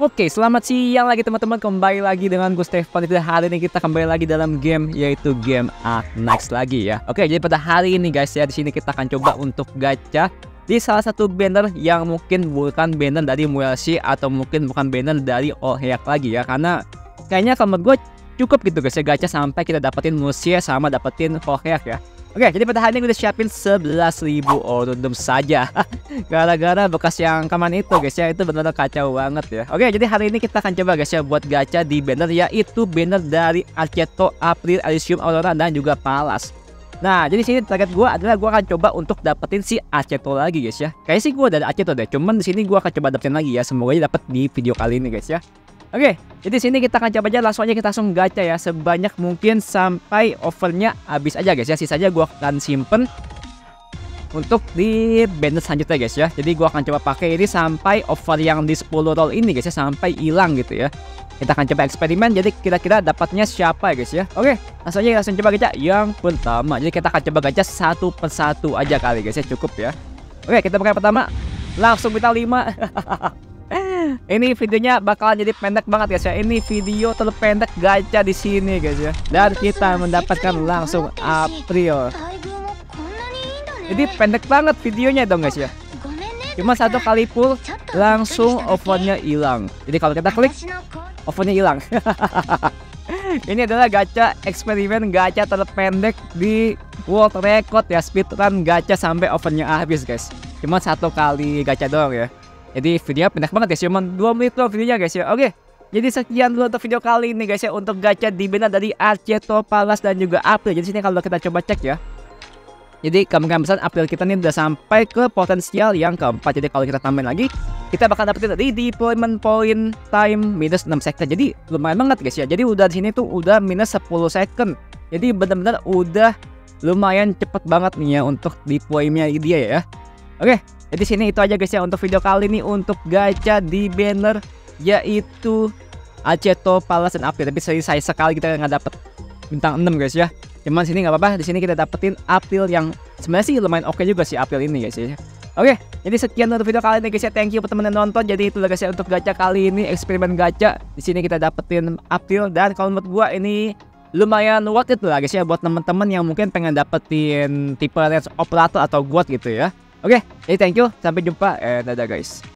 Oke, selamat siang lagi teman-teman. Kembali lagi dengan gue Stefan. Hari ini kita kembali lagi dalam game, yaitu game Ark Knights lagi ya. Oke, jadi pada hari ini guys ya, di sini kita akan coba untuk gacha di salah satu banner yang mungkin bukan banner dari Muelsi atau mungkin bukan banner dari Olheak lagi ya. Karena kayaknya kalau menurut gue cukup gitu guys ya, gacha sampai kita dapetin Muelsi sama dapetin Olheak ya. Oke, jadi pada hari ini gue udah siapin 11.000 orundum saja. Gara-gara bekas yang kemarin itu guys ya, itu benar-benar kacau banget ya. Oke, jadi hari ini kita akan coba guys ya buat gacha di banner, yaitu banner dari Aceto, April, Elysium, Aurora, dan juga Palas. Nah, jadi sini target gue adalah gue akan coba untuk dapetin si Aceto lagi guys ya. Kayaknya sih gue udah ada Aceto deh, cuman di sini gue akan coba dapetin lagi ya. Semoga aja dapet di video kali ini guys ya. Oke, jadi sini kita akan coba aja langsung gacha ya, sebanyak mungkin sampai overnya habis aja guys ya. Sisanya gua akan simpen untuk di banner selanjutnya guys ya. Jadi gua akan coba pakai ini sampai over yang di 10 roll ini guys ya, sampai hilang gitu ya. Kita akan coba eksperimen, jadi kira-kira dapatnya siapa ya guys ya. Oke, langsung coba gacha yang pertama. Jadi kita akan coba gacha satu persatu aja kali guys ya, cukup ya. Oke, kita pakai pertama, langsung bintang 5. Ini videonya bakalan jadi pendek banget guys ya. Ini video terpendek gacha di sini guys ya. Dan kita mendapatkan langsung April. Jadi pendek banget videonya dong guys ya. Cuma satu kali pull langsung overnya hilang. Jadi kalau kita klik overnya hilang. Ini adalah gacha eksperimen gacha terpendek di world record ya, speedrun gacha sampai overnya habis guys. Cuma satu kali gacha doang ya. Jadi video pendek banget guys, cuma 2 menit doang videonya guys ya. Oke, jadi sekian dulu untuk video kali ini guys ya, untuk gacha di banner dari Aceto, Palas, dan juga April. Jadi sini kalau kita coba cek ya, jadi kemungkinan besar April kita nih udah sampai ke potensial yang keempat. Jadi kalau kita tambahin lagi, kita bakal dapetin redeployment point time minus 6 second. Jadi lumayan banget guys ya. Jadi udah di sini tuh udah minus 10 second. Jadi benar-benar udah lumayan cepet banget nih ya untuk deploynya dia ya. Oke, jadi sini itu aja guys ya untuk video kali ini untuk gacha di banner, yaitu Aceto, Palas, dan April. Tapi saya sekali kita nggak dapet bintang 6 guys ya. Cuman sini nggak apa-apa, di sini kita dapetin April yang sebenarnya sih lumayan oke juga sih April ini guys ya. Oke, jadi sekian untuk video kali ini guys ya. Thank you buat teman yang nonton. Jadi itulah guys ya untuk gacha kali ini, eksperimen gacha. Di sini kita dapetin April, dan kalau menurut gua ini lumayan worth it lah guys ya buat teman-teman yang mungkin pengen dapetin tipe range operator atau god gitu ya. Oke, jadi thank you, sampai jumpa, dadah guys.